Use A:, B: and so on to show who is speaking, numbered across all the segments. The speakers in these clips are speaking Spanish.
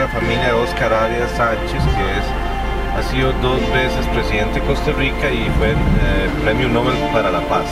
A: la familia de Oscar Arias Sánchez, que ha sido 2 veces presidente de Costa Rica y fue Premio Nobel para la Paz.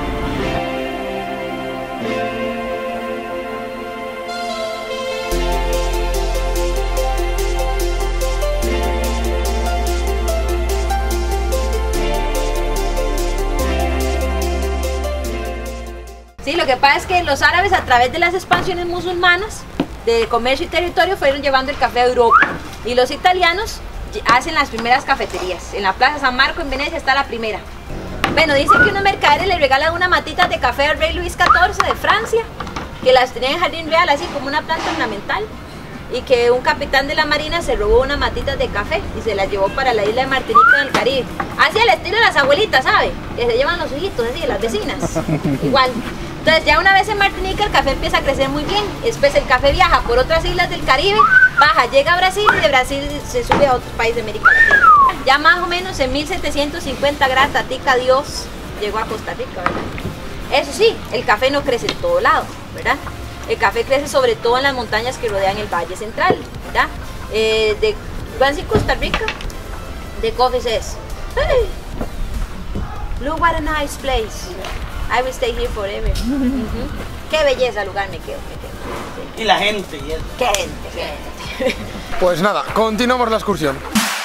B: Sí, lo que pasa es que los árabes, a través de las expansiones musulmanas de comercio y territorio, fueron llevando el café a Europa, y los italianos hacen las primeras cafeterías. En la Plaza San Marco en Venecia está la primera. Bueno, dicen que unos mercaderes le regalan una matita de café al rey Luis XIV de Francia, que las tenía en Jardín Real así como una planta ornamental, y que un capitán de la marina se robó unas matitas de café y se las llevó para la isla de Martinica en el Caribe. Así al estilo de las abuelitas, ¿sabe? Que se llevan los hijitos, así, las vecinas. Igual. Entonces ya una vez en Martinica el café empieza a crecer muy bien. Después el café viaja por otras islas del Caribe, baja, llega a Brasil, y de Brasil se sube a otros países de América Latina. Ya más o menos en 1750, gracias a Tica Dios, llegó a Costa Rica, ¿verdad? Eso sí, el café no crece en todo lado, ¿verdad? El café crece sobre todo en las montañas que rodean el Valle Central, ¿verdad? Once in Costa Rica, the coffee says, hey, look what a nice place. I will stay here forever. Qué belleza lugar, me quedo.
C: Y la gente. Y eso.
B: Qué gente.
D: Pues nada, continuamos la excursión.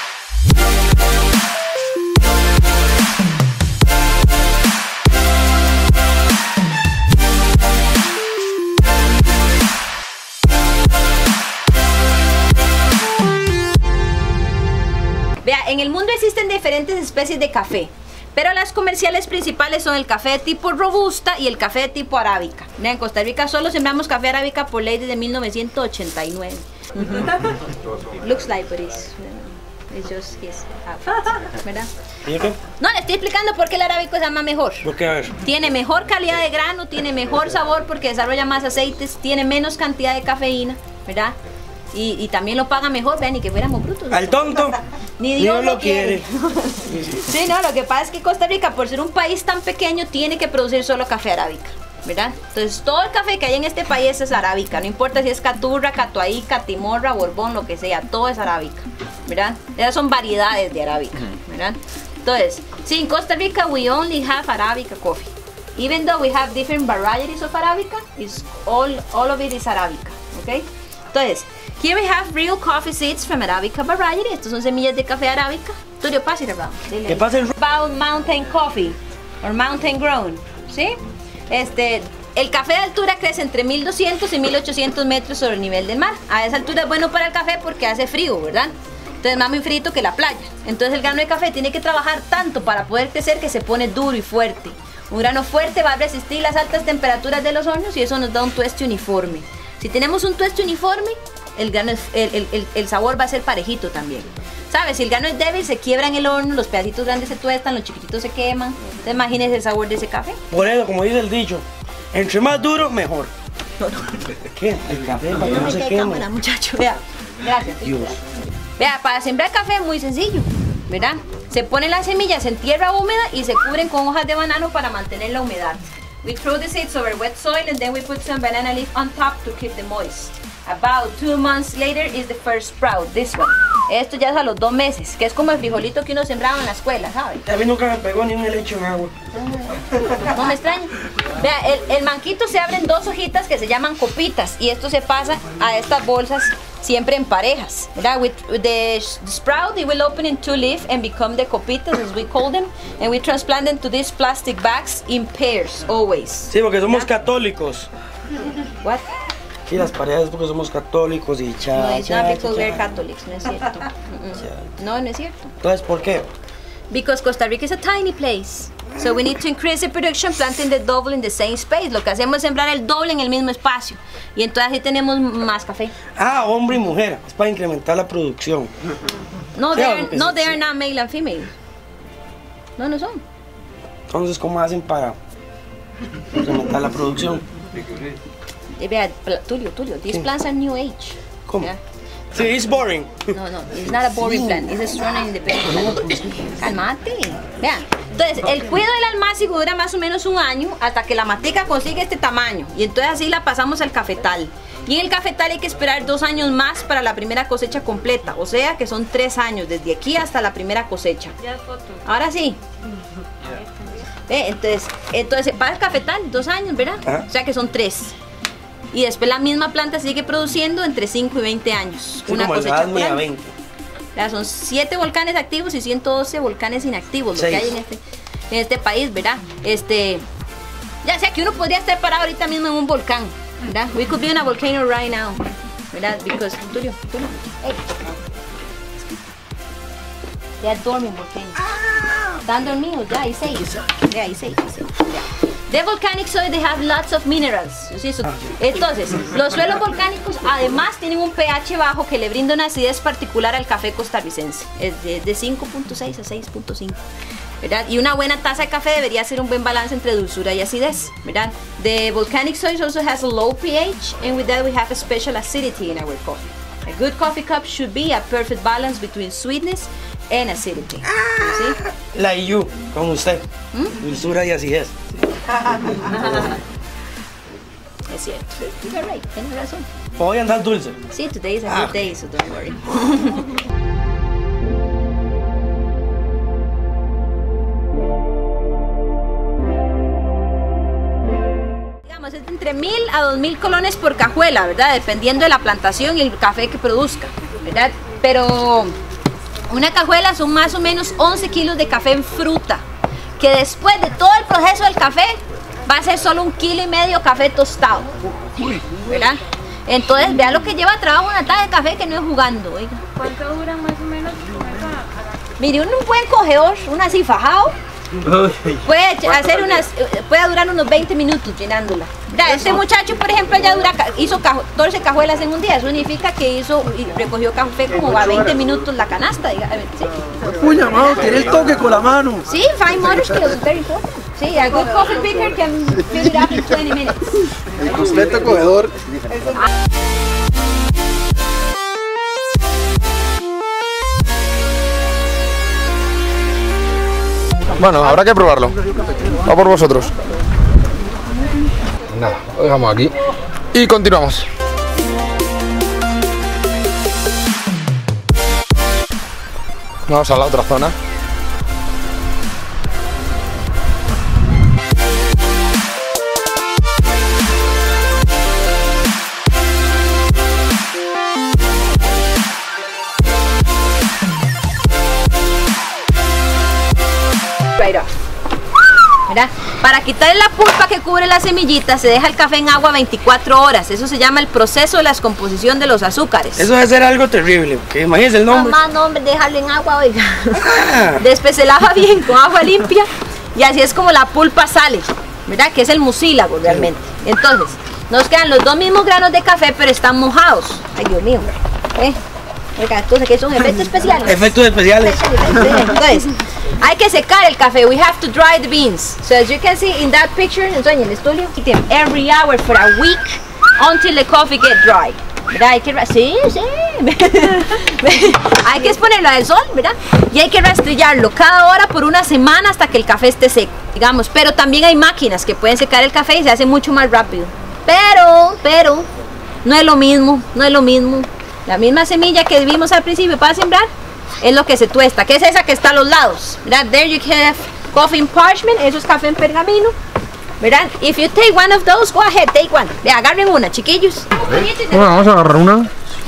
B: Vea, en el mundo existen diferentes especies de café, pero las comerciales principales son el café de tipo robusta y el café de tipo arábica. Mira, en Costa Rica solo sembramos café arábica por ley desde 1989. Looks like what is. It's just his outfit, ¿verdad?
C: ¿Y qué?
B: No, le estoy explicando por qué el arábico se llama mejor.
C: ¿Por qué? A ver.
B: Tiene mejor calidad de grano, tiene mejor sabor porque desarrolla más aceites, tiene menos cantidad de cafeína, ¿verdad? Y también lo paga mejor, vean, ni que fuéramos brutos.
C: Al tonto,
B: ni Dios
C: lo quiere.
B: Sí, no, lo que pasa es que Costa Rica, por ser un país tan pequeño, tiene que producir solo café arábica, ¿verdad? Entonces todo el café que hay en este país es arábica, no importa si es caturra, catuahí, catimorra, borbón, lo que sea, todo es arábica, ¿verdad? Esas son variedades de arábica, ¿verdad? Entonces, sí, en Costa Rica we only have Arabica coffee. Even though we have different varieties of Arabica, it's all of it is Arabica, ¿ok? Entonces, here we have real coffee seeds from Arabica variety. Estos son semillas de café arábica. Tulio, pass it around.
C: ¿Qué pasa el
B: About mountain coffee or mountain grown, ¿sí? El café de altura crece entre 1200 y 1800 metros sobre el nivel del mar. A esa altura es bueno para el café porque hace frío, ¿verdad? Entonces es más muy frito que la playa. Entonces el grano de café tiene que trabajar tanto para poder crecer que se pone duro y fuerte. Un grano fuerte va a resistir las altas temperaturas de los hornos y eso nos da un tueste uniforme. Si tenemos un tueste uniforme, el sabor va a ser parejito también. ¿Sabes? Si el grano es débil, se quiebra en el horno, los pedacitos grandes se tuestan, los chiquititos se queman. Entonces imagínense el sabor de ese café.
C: Por eso, como dice el dicho, entre más duro, mejor. ¿Qué? El café para que no se queme.
B: Cámara, muchacho. Vea, gracias.
C: Dios.
B: Vea, para sembrar café es muy sencillo, ¿verdad? Se ponen las semillas en tierra húmeda y se cubren con hojas de banano para mantener la humedad. We throw the seeds over wet soil and then we put some banana leaf on top to keep them moist. About 2 months later is the first sprout, this one. Esto ya es a los 2 meses, que es como el frijolito que uno sembraba en la escuela, ¿sabes?
C: A mí nunca me pegó ni un helecho en agua.
B: No me extraña. Vea, el manquito se abren 2 hojitas que se llaman copitas y esto se pasa a estas bolsas siempre en parejas, ¿verdad? With the sprout, it will open in 2 leaves and become the copitas, as we call them, and we transplant them to these plastic bags in pairs, always.
C: Sí, porque somos católicos.
B: What?
C: Sí, las parejas porque somos católicos y
B: No, it's not because we're Catholics, no es cierto. No, no es cierto.
C: Entonces, ¿por qué?
B: Because Costa Rica is a tiny place. So we need to increase the production, planting the double in the same space. Lo que hacemos es sembrar el doble en el mismo espacio. Y entonces así tenemos más café.
C: Ah, hombre y mujer. Es para incrementar la producción.
B: No, they are not male and female. No, no son.
C: Entonces, ¿cómo hacen para incrementar la producción?
B: Vea, Tulio, these plants are new age.
C: ¿Cómo?
B: Yeah.
C: Sí, it's boring.
B: No, it's not a boring plant, it's a strong and independent plant. Calmate, vean. Entonces, el cuidado del almácigo dura más o menos 1 año hasta que la matica consigue este tamaño. Y entonces así la pasamos al cafetal. Y en el cafetal hay que esperar 2 años más para la primera cosecha completa, o sea que son 3 años desde aquí hasta la primera cosecha. Ahora sí. Entonces para el cafetal 2 años, ¿verdad?
C: Ajá.
B: O sea que son 3. Y después la misma planta sigue produciendo entre 5 y 20 años.
C: Sí,
B: una
C: como el
B: cosecha
C: Sadmi
B: por
C: a
B: año.
C: 20.
B: Ya, son 7 volcanes activos y 112 volcanes inactivos, lo que
C: 6.
B: hay en este país, ¿verdad? Ya sea que uno podría estar parado ahorita mismo en un volcán, ¿verdad? We could be on a volcano right now, ¿verdad? Because, Tulio, hey. They are dorming volcanoes. Están dormidos, ya, hay 6. Ya, hay 6. The volcanic soil, they have lots of minerals. ¿Sí? Entonces, los suelos volcánicos además tienen un pH bajo que le brinda una acidez particular al café costarricense. Es de 5.6 a 6.5. ¿Verdad? Y una buena taza de café debería ser un buen balance entre dulzura y acidez, ¿verdad? The volcanic soil also has a low pH, and with that we have a special acidity in our coffee. A good coffee cup should be a perfect balance between sweetness and acidity. ¿Sí?
C: La IU, con usted. Dulzura y acidez.
B: Es cierto. You're right, tienes razón.
C: Voy a andar dulce.
B: Sí, today is a good day, so don't worry. Digamos, es entre 1000 a 2000 colones por cajuela, ¿verdad? Dependiendo de la plantación y el café que produzca, ¿verdad? Pero una cajuela son más o menos 11 kilos de café en fruta, que después de todo el proceso del café va a ser solo 1,5 kilos café tostado, ¿verdad? Entonces vea lo que lleva trabajo una taza de café, que no es jugando, oiga.
E: ¿Cuánto dura más o menos?
B: Mire, un buen cogedor, un así fajado, puede durar unos 20 minutos llenándola. Mira, este muchacho, por ejemplo, ya hizo 14 cajuelas en un día. Eso significa que recogió café como a 20 minutos la canasta. ¿Sí?
F: Puña, mano, tiene el toque con la mano.
B: Sí, fine motor skills is very important. Sí, a good coffee picker can fill it up in 20 minutes.
F: El completo cogedor.
D: Bueno, habrá que probarlo. Va por vosotros. Nada, lo dejamos aquí. Y continuamos. Vamos a la otra zona.
B: ¿Verdad? Para quitarle la pulpa que cubre la semillita se deja el café en agua 24 horas. Eso se llama el proceso de la descomposición de los azúcares.
C: Eso debe ser algo terrible, porque imagínense el nombre.
B: Mamá, no, hombre, dejarlo en agua, oiga. Después se lava bien con agua limpia y así es como la pulpa sale, ¿verdad? Que es el mucílago realmente. Entonces, nos quedan los 2 mismos granos de café, pero están mojados. Ay, Dios mío. Oiga, entonces, ¿qué son efectos especiales?
C: Efectos especiales.
B: Entonces, hay que secar el café. We have to dry the beans. So as you can see in that picture, enseñen el estudio, every hour for a week until the coffee get dry. ¿Verdad? Hay que hay que exponerlo al sol, ¿verdad? Y hay que rastrillarlo cada hora por una semana hasta que el café esté seco, digamos. Pero también hay máquinas que pueden secar el café y se hace mucho más rápido. Pero no es lo mismo, no es lo mismo. La misma semilla que vimos al principio para sembrar es lo que se tuesta, que es esa que está a los lados, ¿verdad? There you have coffee in parchment, eso es café en pergamino, ¿verdad? If you take one of those, go ahead, take one. Agarren una, chiquillos.
D: Bueno, vamos a agarrar una.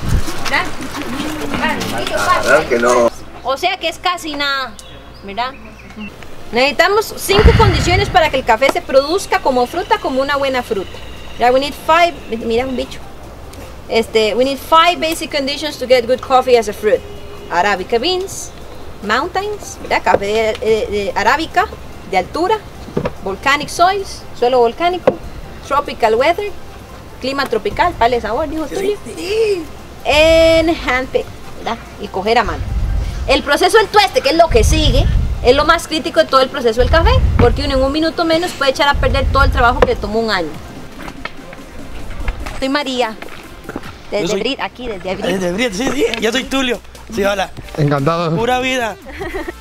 F: Claro que no.
B: O sea que es casi nada, ¿verdad? Necesitamos 5 condiciones para que el café se produzca como fruta, como una buena fruta. We need 5, mira un bicho. We need 5 basic conditions to get good coffee as a fruit. Arabica beans, mountains, ¿verdad? Café de arábica, de altura, volcanic soils, suelo volcánico, tropical weather, clima tropical, pale sabor, dijo Tulio. En handpick, ¿verdad? Y coger a mano. El proceso del tueste, que es lo que sigue, es lo más crítico de todo el proceso del café, porque uno en un minuto menos puede echar a perder todo el trabajo que le tomó un año. Soy María. Desde Brit, aquí, desde Brit.
C: Desde Brit, sí, sí. Yo soy Tulio. Sí, hola.
D: Encantado.
C: Pura vida.